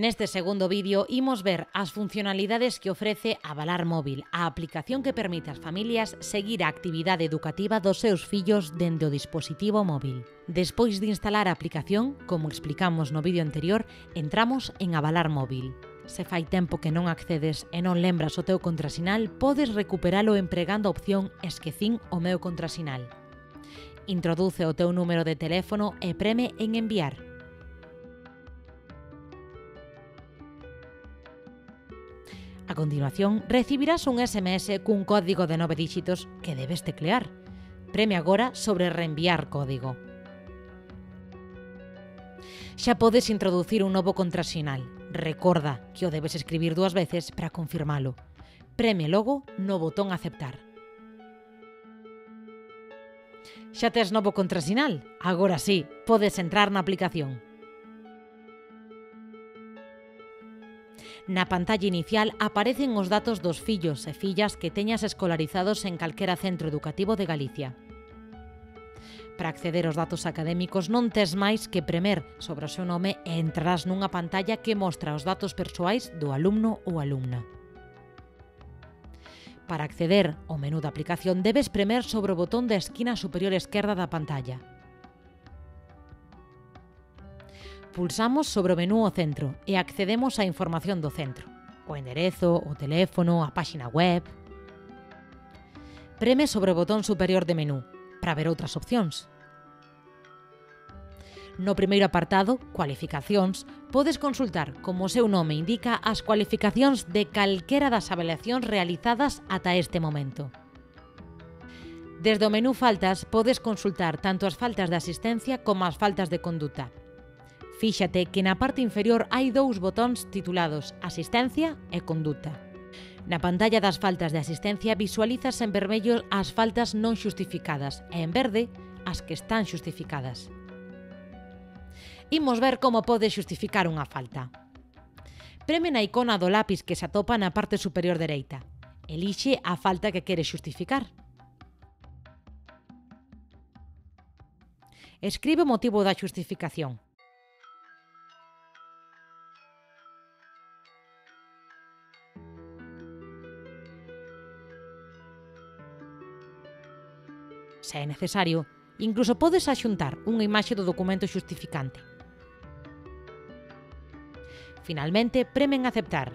Neste segundo vídeo imos ver as funcionalidades que ofrece Avalar Móvil, a aplicación que permite ás familias seguir a actividade educativa dos seus fillos dende o dispositivo móvil. Despois de instalar a aplicación, como explicamos no vídeo anterior, entramos en Avalar Móvil. Se fai tempo que non accedes e non lembras o teu contrasinal, podes recuperalo empregando a opción Esquecín o meu contrasinal. Introduce o teu número de teléfono e preme en enviar. A continuación, recibirás un SMS cun código de 9 díxitos que debes teclear. Preme agora sobre reenviar código. Xa podes introducir un novo contrasinal. Recorda que o debes escribir 2 veces para confirmalo. Preme logo no botón aceptar. Xa tes novo contrasinal? Agora sí, podes entrar na aplicación. Na pantalla inicial aparecen os datos dos fillos e fillas que teñas escolarizados en calquera centro educativo de Galicia. Para acceder aos datos académicos non tes máis que premer sobre o seu nome e entrarás nunha pantalla que mostra os datos persoais do alumno ou alumna. Para acceder ao menú da aplicación debes premer sobre o botón da esquina superior esquerda da pantalla. Pulsamos sobre o menú ao centro e accedemos á información do centro, o enderezo, o teléfono, a páxina web. Preme sobre o botón superior de menú para ver outras opcións. No primeiro apartado, Cualificacións, podes consultar, como o seu nome indica, as cualificacións de calquera das avaliacións realizadas ata este momento. Desde o menú Faltas podes consultar tanto as faltas de asistencia como as faltas de conduta. Fíxate que na parte inferior hai 2 botóns titulados Asistencia e Conduta. Na pantalla das faltas de asistencia visualizas en vermello as faltas non xustificadas e en verde as que están xustificadas. Imos ver como podes xustificar unha falta. Preme na icona do lápis que se atopa na parte superior dereita. Elixe a falta que queres xustificar. Escribe o motivo da xustificación. Se é necesario, incluso podes axuntar unha imaxe do documento xustificante. Finalmente, preme en aceptar.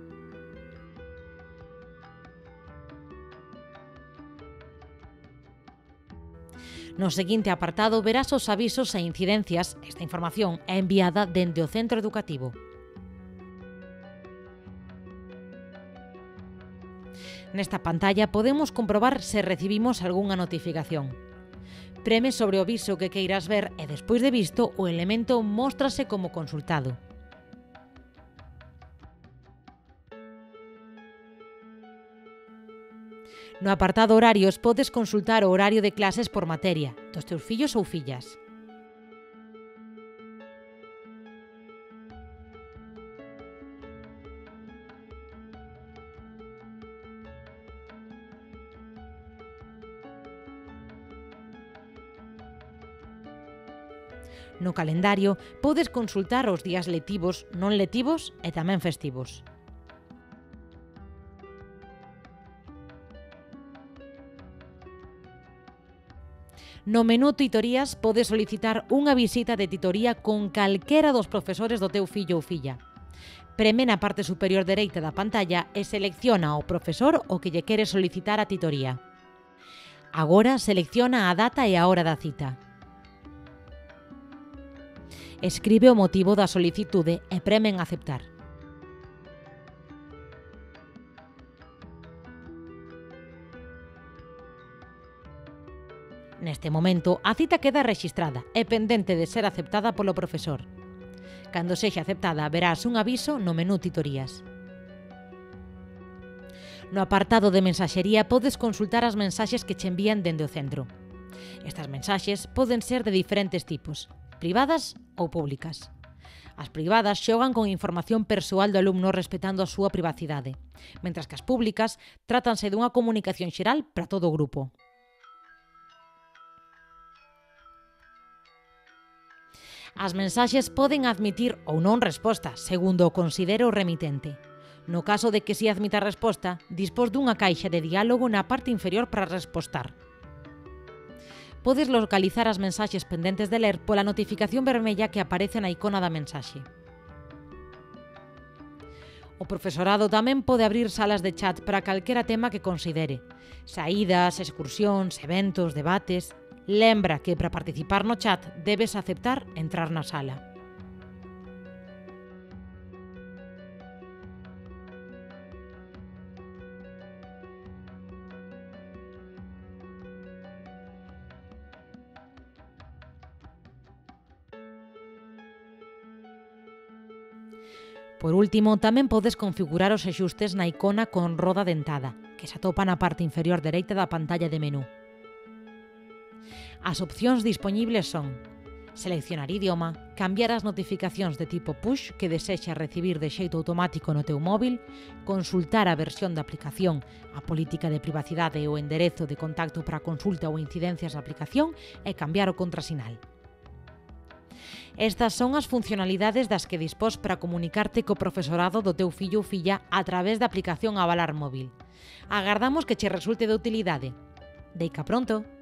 No seguinte apartado verás os avisos e incidencias. Esta información é enviada dende o centro educativo. Nesta pantalla podemos comprobar se recibimos algunha notificación. Preme sobre o aviso que queiras ver e despois de visto o elemento móstrase como consultado. No apartado Horarios podes consultar o horario de clases por materia dos teus fillos ou fillas. No calendario podes consultar os días letivos, non letivos e tamén festivos. No menú Titorías podes solicitar unha visita de titoría con calquera dos profesores do teu fillo ou filla. Preme na parte superior dereita da pantalla e selecciona o profesor o que lle quere solicitar a titoría. Agora selecciona a data e a hora da cita. Escribe o motivo da solicitude e preme en aceptar. Neste momento, a cita queda rexistrada e pendente de ser aceptada polo profesor. Cando sexa aceptada, verás un aviso no menú Titorías. No apartado de mensaxería podes consultar as mensaxes que che envían dende o centro. Estas mensaxes poden ser de diferentes tipos, privadas ou públicas. As privadas xogan con información persoal do alumno respetando a súa privacidade, mentras que as públicas trátanse dunha comunicación xeral para todo o grupo. As mensaxes poden admitir ou non resposta, segundo o considere o remitente. No caso de que si admita resposta, dispós dunha caixa de diálogo na parte inferior para respostar. Podes localizar as mensaxes pendentes de ler pola notificación vermella que aparece na icona da mensaxe. O profesorado tamén pode abrir salas de chat para calquera tema que considere. Saídas, excursións, eventos, debates... Lembra que para participar no chat debes aceptar entrar na sala. Por último, tamén podes configurar os axustes na icona con roda dentada, que se atopa na parte inferior dereita da pantalla de menú. As opcións dispoñibles son seleccionar idioma, cambiar as notificacións de tipo push que desexa recibir de xeito automático no teu móvil, consultar a versión da aplicación, a política de privacidade ou enderezo de contacto para consulta ou incidencias da aplicación e cambiar o contrasinal. Estas son as funcionalidades das que dispós para comunicarte co profesorado do teu fillo ou filla a través da aplicación Avalar Móvil. Agardamos que che resulte de utilidade. Deica pronto!